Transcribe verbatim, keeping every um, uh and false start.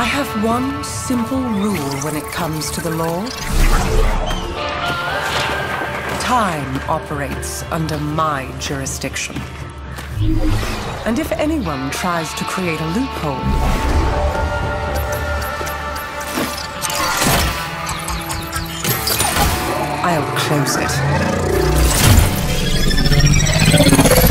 I have one simple rule when it comes to the law. Time operates under my jurisdiction. And if anyone tries to create a loophole, I'll close it.